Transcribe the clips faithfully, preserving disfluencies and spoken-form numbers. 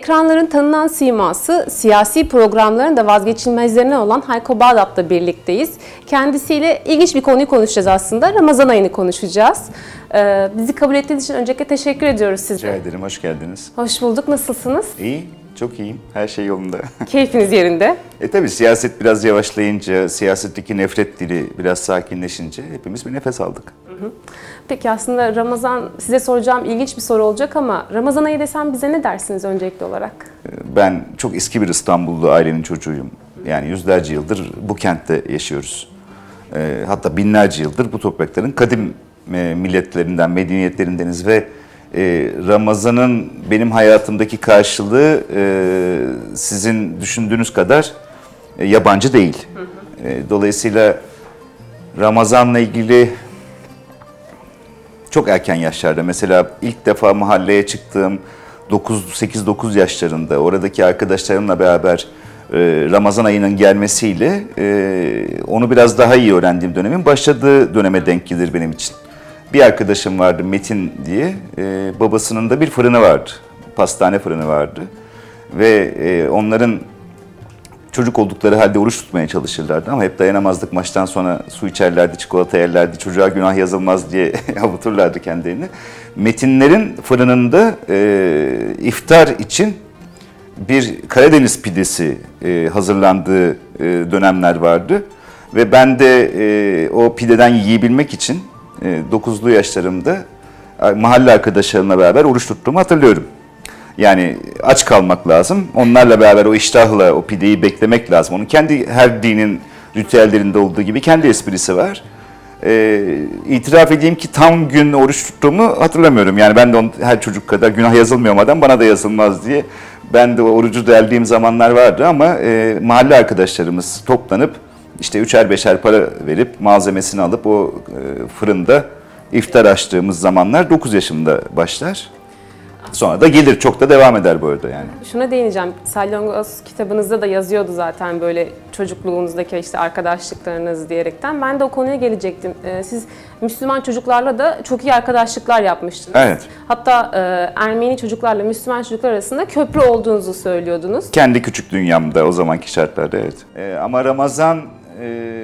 Ekranların tanınan siması, siyasi programların da vazgeçilmezlerinden olan Hayko Bağdat'la birlikteyiz. Kendisiyle ilginç bir konuyu konuşacağız aslında. Ramazan ayını konuşacağız. Ee, bizi kabul ettiğiniz için öncelikle teşekkür ediyoruz size. Rica ederim, hoş geldiniz. Hoş bulduk, nasılsınız? İyi, çok iyiyim. Her şey yolunda. Keyfiniz yerinde. E tabi siyaset biraz yavaşlayınca, siyasetteki nefret dili biraz sakinleşince hepimiz bir nefes aldık. Hı hı. Peki aslında Ramazan, size soracağım ilginç bir soru olacak ama Ramazan ayı desem bize ne dersiniz öncelikli olarak? Ben çok eski bir İstanbullu ailenin çocuğuyum. Yani yüzlerce yıldır bu kentte yaşıyoruz. Hatta binlerce yıldır bu toprakların kadim milletlerinden, medeniyetlerindeniz ve Ramazan'ın benim hayatımdaki karşılığı sizin düşündüğünüz kadar yabancı değil. Dolayısıyla Ramazan'la ilgili çok erken yaşlarda, mesela ilk defa mahalleye çıktığım sekiz dokuz yaşlarında oradaki arkadaşlarımla beraber Ramazan ayının gelmesiyle onu biraz daha iyi öğrendiğim dönemin başladığı döneme denk gelir benim için. Bir arkadaşım vardı Metin diye, babasının da bir fırını vardı, pastane fırını vardı ve onların çocuk oldukları halde oruç tutmaya çalışırlardı ama hep dayanamazdık, maçtan sonra su içerlerdi, çikolata yerlerdi, çocuğa günah yazılmaz diye avuturlardı kendilerini. Metinlerin fırınında e, iftar için bir Karadeniz pidesi e, hazırlandığı e, dönemler vardı ve ben de e, o pideden yiyebilmek için e, dokuzlu yaşlarımda e, mahalle arkadaşlarımla beraber oruç tuttuğumu hatırlıyorum. Yani aç kalmak lazım. Onlarla beraber o iştahla o pideyi beklemek lazım. Onun kendi, her dinin ritüellerinde olduğu gibi kendi esprisi var. Ee, itiraf edeyim ki tam gün oruç tuttuğumu hatırlamıyorum. Yani ben de on, her çocuk kadar günah yazılmıyor madem bana da yazılmaz diye. Ben de o orucu deldiğim zamanlar vardı ama e, mahalle arkadaşlarımız toplanıp işte üçer beşer para verip malzemesini alıp o e, fırında iftar açtığımız zamanlar dokuz yaşımda başlar. Sonra da gelir, çok da devam eder bu arada yani. Şuna değineceğim, Salyangoz kitabınızda da yazıyordu zaten böyle çocukluğunuzdaki işte arkadaşlıklarınız diyerekten. Ben de o konuya gelecektim. Siz Müslüman çocuklarla da çok iyi arkadaşlıklar yapmıştınız. Evet. Hatta Ermeni çocuklarla Müslüman çocuklar arasında köprü olduğunuzu söylüyordunuz. Kendi küçük dünyamda o zamanki şartlarda, evet. Ee, ama Ramazan e,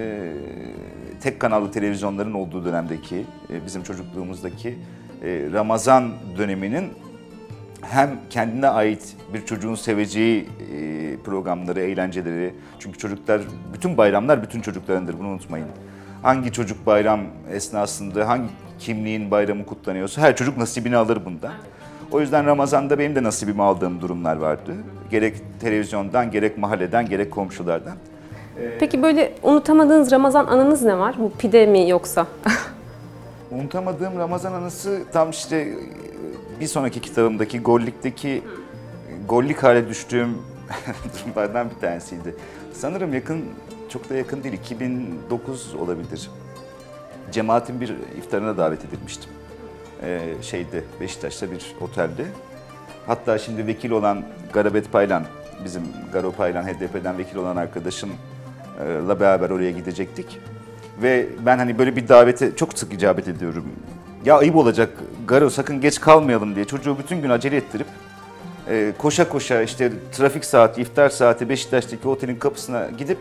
tek kanallı televizyonların olduğu dönemdeki, e, bizim çocukluğumuzdaki e, Ramazan döneminin hem kendine ait bir çocuğun seveceği programları, eğlenceleri. Çünkü çocuklar, bütün bayramlar bütün çocuklarındır, bunu unutmayın. Hangi çocuk bayram esnasında, hangi kimliğin bayramı kutlanıyorsa her çocuk nasibini alır bundan. O yüzden Ramazan'da benim de nasibimi aldığım durumlar vardı. Gerek televizyondan, gerek mahalleden, gerek komşulardan. Peki böyle unutamadığınız Ramazan anınız ne var? Bu pide mi yoksa? Unutamadığım Ramazan anısı tam işte bir sonraki kitabımdaki Gollik'teki Gollik hale düştüğüm durumlardan bir tanesiydi. Sanırım yakın, çok da yakın değil, iki bin dokuz olabilir. Cemaatin bir iftarına davet edilmiştim. Ee, şeyde, Beşiktaş'ta bir otelde. Hatta şimdi vekil olan Garabet Paylan, bizim Garo Paylan, H D P'den vekil olan arkadaşımla beraber oraya gidecektik. Ve ben hani böyle bir davete çok sık icabet ediyorum. Ya ayıp olacak, Garo sakın geç kalmayalım diye çocuğu bütün gün acele ettirip e, koşa koşa işte trafik saati, iftar saati Beşiktaş'taki otelin kapısına gidip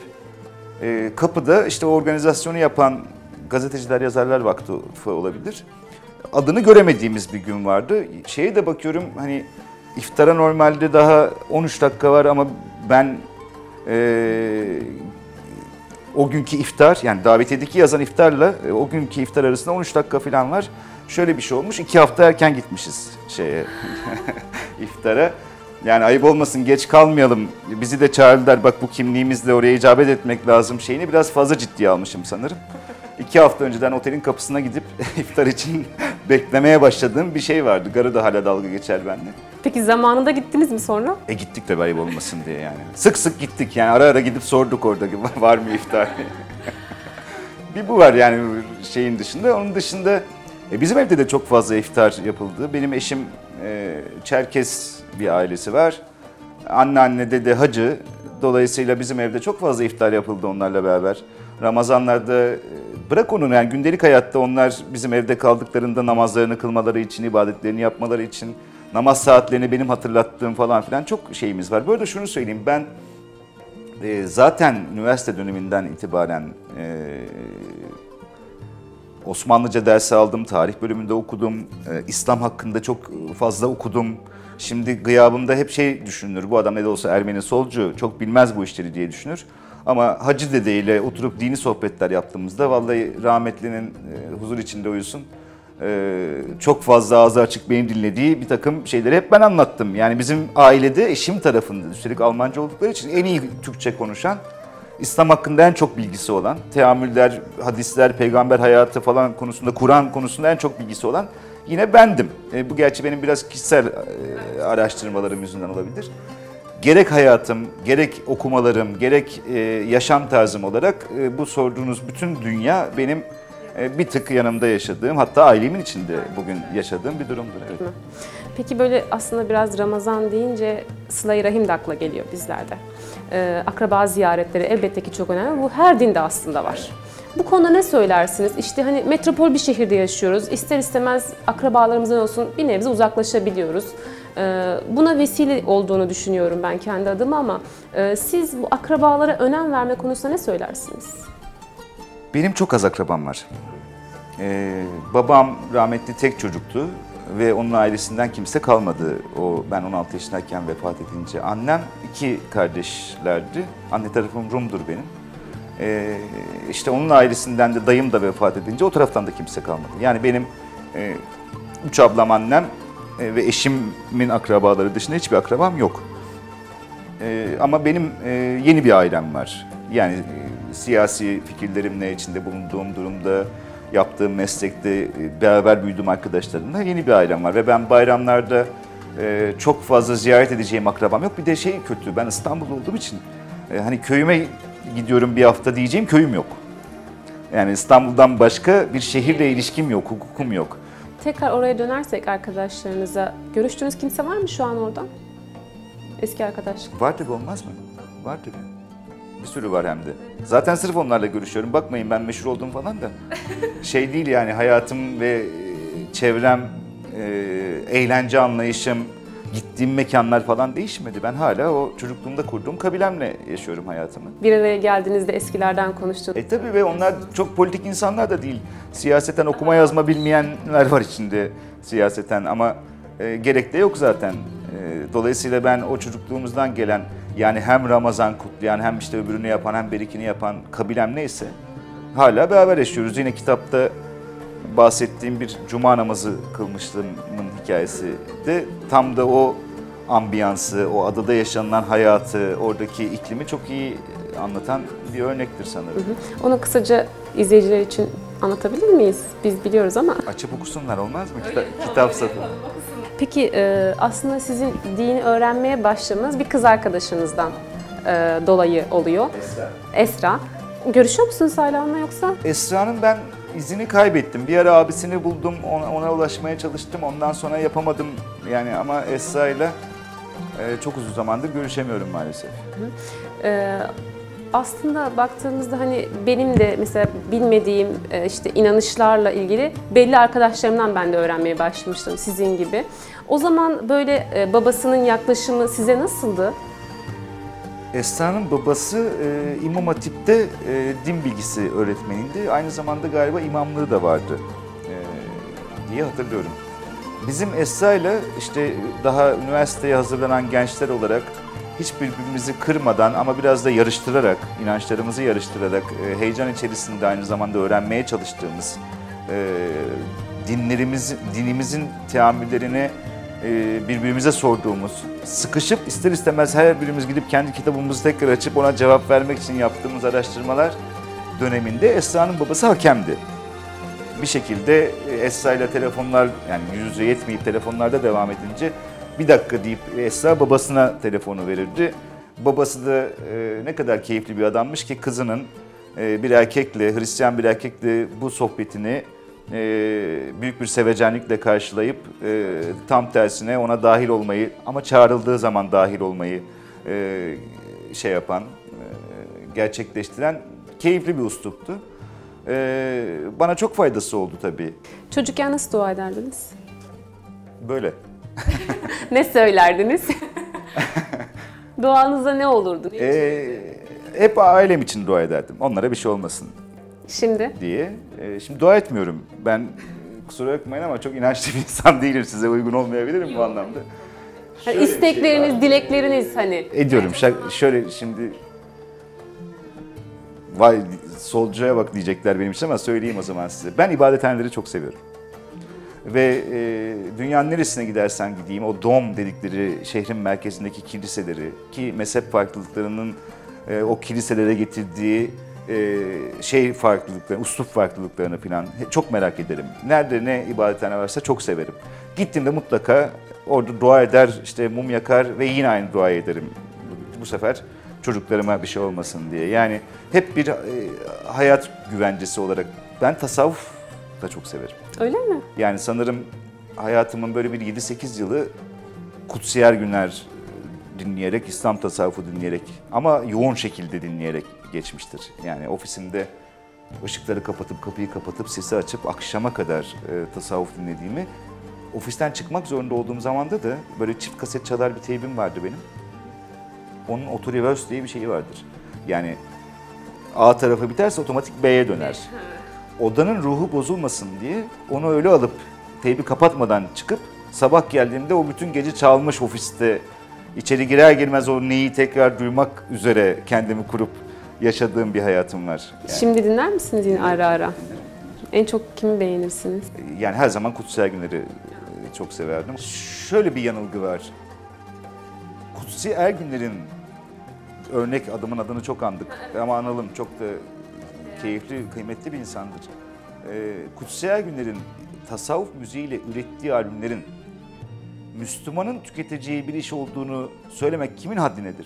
e, kapıda işte o organizasyonu yapan Gazeteciler Yazarlar Vakfı olabilir. Adını göremediğimiz bir gün vardı. Şeye de bakıyorum, hani iftara normalde daha on üç dakika var ama ben e, o günkü iftar, yani davetiyedeki yazan iftarla e, o günkü iftar arasında on üç dakika falan var. Şöyle bir şey olmuş, iki hafta erken gitmişiz şeye iftara. Yani ayıp olmasın, geç kalmayalım, bizi de çağırdılar, bak bu kimliğimizle oraya icabet etmek lazım şeyini biraz fazla ciddiye almışım sanırım. İki hafta önceden otelin kapısına gidip iftar için beklemeye başladığım bir şey vardı. Garı da hala dalga geçer benimle. Peki zamanında gittiniz mi sonra? E gittik tabii, ayıp olmasın diye yani. Sık sık gittik yani, ara ara gidip sorduk orada var mı iftar diye. Bir bu var yani şeyin dışında. Onun dışında e, bizim evde de çok fazla iftar yapıldı. Benim eşim e, Çerkes bir ailesi var. Anneanne, dede hacı. Dolayısıyla bizim evde çok fazla iftar yapıldı onlarla beraber. Ramazanlarda e, bırak onu, yani gündelik hayatta onlar bizim evde kaldıklarında namazlarını kılmaları için, ibadetlerini yapmaları için namaz saatlerini benim hatırlattığım falan filan çok şeyimiz var. Bu arada şunu söyleyeyim, ben e, zaten üniversite döneminden itibaren e, Osmanlıca dersi aldım, tarih bölümünde okudum, e, İslam hakkında çok fazla okudum. Şimdi gıyabımda hep şey düşünülür, bu adam ne de olsa Ermeni solcu, çok bilmez bu işleri diye düşünür. Ama Hacı Dede ile oturup dini sohbetler yaptığımızda vallahi rahmetlinin e, huzur içinde uyusun. E, çok fazla ağzı açık benim dinlediği bir takım şeyleri hep ben anlattım. Yani bizim ailede eşim tarafında, üstelik Almanca oldukları için en iyi Türkçe konuşan, İslam hakkında en çok bilgisi olan, teamüller, hadisler, peygamber hayatı falan konusunda, Kur'an konusunda en çok bilgisi olan yine bendim. E, bu gerçi benim biraz kişisel e, araştırmalarım yüzünden olabilir. Gerek hayatım, gerek okumalarım, gerek e, yaşam tarzım olarak e, bu sorduğunuz bütün dünya benim e, bir tık yanımda yaşadığım, hatta ailemin içinde bugün yaşadığım bir durumdur. Evet. Peki böyle aslında biraz Ramazan deyince Sıla-i Rahim de akla geliyor bizlerde. Ee, akraba ziyaretleri elbette ki çok önemli. Bu her dinde aslında var. Bu konuda ne söylersiniz? İşte hani metropol bir şehirde yaşıyoruz. İster istemez akrabalarımızdan olsun bir nebze uzaklaşabiliyoruz. Ee, buna vesile olduğunu düşünüyorum ben kendi adıma ama e, siz bu akrabalara önem verme konusunda ne söylersiniz? Benim çok az akrabam var. Ee, babam rahmetli tek çocuktu ve onun ailesinden kimse kalmadı. O ben on altı yaşındayken vefat edince. Annem iki kardeşlerdi. Anne tarafım Rum'dur benim. Ee, işte onun ailesinden de dayım da vefat edince o taraftan da kimse kalmadı. Yani benim e, üç ablam, annem e, ve eşimin akrabaları dışında hiçbir akrabam yok. E, ama benim e, yeni bir ailem var. Yani e, siyasi fikirlerimle, içinde bulunduğum durumda, yaptığım meslekte e, beraber büyüdüğüm arkadaşlarımla yeni bir ailem var. Ve ben bayramlarda e, çok fazla ziyaret edeceğim akrabam yok. Bir de şey kötü, ben İstanbul'da olduğum için e, hani köyüme gidiyorum bir hafta diyeceğim köyüm yok. Yani İstanbul'dan başka bir şehirle ilişkim yok, hukukum yok. Tekrar oraya dönersek arkadaşlarınıza, görüştüğünüz kimse var mı şu an orada? Eski arkadaşlık. Var tabii, olmaz mı? Var tabii. Bir sürü var hem de. Zaten sırf onlarla görüşüyorum. Bakmayın ben meşhur oldum falan da. Şey değil yani, hayatım ve çevrem, eğlence anlayışım, gittiğim mekanlar falan değişmedi. Ben hala o çocukluğumda kurduğum kabilemle yaşıyorum hayatımı. Bir araya geldiğinizde eskilerden konuştunuz. E tabii, ve onlar çok politik insanlar da değil. Siyaseten okuma yazma bilmeyenler var içinde siyaseten ama e, gerek de yok zaten. E, dolayısıyla ben o çocukluğumuzdan gelen, yani hem Ramazan kutlayan, hem işte öbürünü yapan, hem berikini yapan kabilem neyse hala beraber yaşıyoruz. Yine kitapta bahsettiğim bir cuma namazı kılmışlığımın hikayesi de tam da o ambiyansı, o adada yaşanılan hayatı, oradaki iklimi çok iyi anlatan bir örnektir sanırım. Hı hı. Onu kısaca izleyiciler için anlatabilir miyiz? Biz biliyoruz ama. Açıp okusunlar, olmaz mı? Kita kitap satın. Peki aslında sizin dini öğrenmeye başlamanız bir kız arkadaşınızdan dolayı oluyor. Esra. Esra. Görüşüyor musunuz hala onunla yoksa? Esra'nın ben izini kaybettim. Bir ara abisini buldum, ona, ona ulaşmaya çalıştım. Ondan sonra yapamadım yani, ama Esra'yla e, çok uzun zamandır görüşemiyorum maalesef. Hı. Ee, aslında baktığımızda hani benim de mesela bilmediğim e, işte inanışlarla ilgili belli arkadaşlarımdan ben de öğrenmeye başlamıştım sizin gibi. O zaman böyle e, babasının yaklaşımı size nasıldı? Esra'nın babası e, İmam Hatip'te e, din bilgisi öğretmeniydi. Aynı zamanda galiba imamlığı da vardı e, diye hatırlıyorum. Bizim Esra'yla işte daha üniversiteye hazırlanan gençler olarak hiç birbirimizi kırmadan ama biraz da yarıştırarak, inançlarımızı yarıştırarak, e, heyecan içerisinde aynı zamanda öğrenmeye çalıştığımız, e, dinlerimiz, dinimizin teamüllerini e, birbirimize sorduğumuz, sıkışıp ister istemez her birimiz gidip kendi kitabımızı tekrar açıp ona cevap vermek için yaptığımız araştırmalar döneminde Esra'nın babası hakemdi. Bir şekilde Esra ile telefonlar, yani yüz yüze yetmeyip telefonlarda devam edince bir dakika deyip Esra babasına telefonu verirdi. Babası da e, ne kadar keyifli bir adammış ki kızının e, bir erkekle, Hristiyan bir erkekle bu sohbetini e, büyük bir sevecenlikle karşılayıp e, tam tersine ona dahil olmayı, ama çağrıldığı zaman dahil olmayı e, şey yapan, e, gerçekleştiren keyifli bir üsluptu. E, bana çok faydası oldu tabii. Çocukken nasıl dua ederdiniz? Böyle. Ne söylerdiniz? Duanızda ne olurdu? Ne Ee, hep ailem için dua ederdim. Onlara bir şey olmasın Şimdi? diye. Ee, şimdi dua etmiyorum. Ben kusura bakmayın ama çok inançlı bir insan değilim. Size uygun olmayabilirim bu anlamda. Yani Şöyle bir şey istekleriniz, var. dilekleriniz hani. Ediyorum. Şak- şöyle şimdi vay solcuya bak diyecekler benim için ama söyleyeyim o zaman size. Ben ibadethaneleri çok seviyorum. Ve e, dünyanın neresine gidersen gideyim o dom dedikleri şehrin merkezindeki kiliseleri ki mezhep farklılıklarının e, o kiliselere getirdiği e, şey farklılıklarını, uslup farklılıklarını falan çok merak ederim. Nerede ne ibadethane varsa çok severim. Gittiğimde mutlaka orada dua eder, işte mum yakar ve yine aynı duayı ederim. Bu sefer çocuklarıma bir şey olmasın diye. Yani hep bir e, hayat güvencesi olarak ben tasavvuf da çok severim. Öyle mi? Yani sanırım hayatımın böyle bir yedi sekiz yılı kutsiyer günler dinleyerek, İslam tasavvufu dinleyerek ama yoğun şekilde dinleyerek geçmiştir. Yani ofisimde ışıkları kapatıp, kapıyı kapatıp, sesi açıp akşama kadar e, tasavvuf dinlediğimi, ofisten çıkmak zorunda olduğum zamanda da böyle çift kaset çalar bir teybim vardı benim. Onun auto-reverse diye bir şeyi vardır. Yani A tarafı biterse otomatik B'ye döner. Odanın ruhu bozulmasın diye onu öyle alıp teybi kapatmadan çıkıp sabah geldiğimde o bütün gece çalmış ofiste içeri girer girmez o neyi tekrar duymak üzere kendimi kurup yaşadığım bir hayatım var. Yani, Şimdi dinler misiniz yine ara ara? En çok kimi beğenirsiniz? yani her zaman Kutsi Ergünler'i çok severdim. Şöyle bir yanılgı var. Kutsi Ergünler'in örnek adamın adını çok andık ama analım çok da keyifli, kıymetli bir insandır. Ee, Kutsi Ergünler'in tasavvuf müziğiyle ürettiği albümlerin Müslümanın tüketeceği bir iş olduğunu söylemek kimin haddinedir?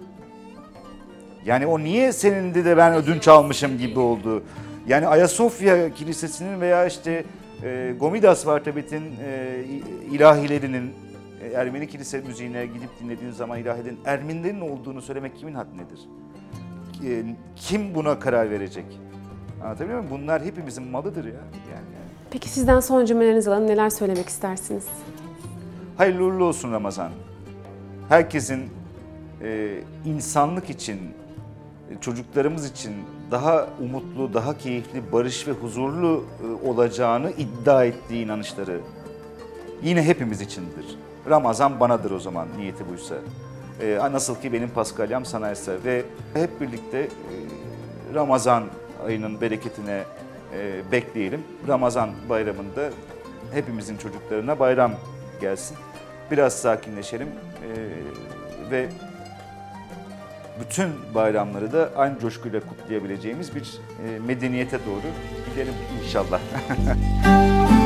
Yani o niye senin de ben ödünç almışım gibi oldu? Yani Ayasofya Kilisesi'nin veya işte e, Gomidas Vartabet'in e, ilahilerinin e, Ermeni kilise müziğine gidip dinlediğin zaman ilahilerin Ermenilerin olduğunu söylemek kimin haddinedir? E, kim buna karar verecek? Anlatabiliyor muyum? Bunlar hepimizin malıdır ya. Yani. Peki sizden son cümlelerinizi alalım. Neler söylemek istersiniz? Hayırlı uğurlu olsun Ramazan. Herkesin e, insanlık için, çocuklarımız için daha umutlu, daha keyifli, barış ve huzurlu e, olacağını iddia ettiği inanışları yine hepimiz içindir. Ramazan banadır o zaman, niyeti buysa. E, nasıl ki benim Paskalyam sana eser ve hep birlikte e, Ramazan ayının bereketine e, bekleyelim. Ramazan bayramında hepimizin çocuklarına bayram gelsin. Biraz sakinleşelim e, ve bütün bayramları da aynı coşkuyla kutlayabileceğimiz bir e, medeniyete doğru gidelim inşallah.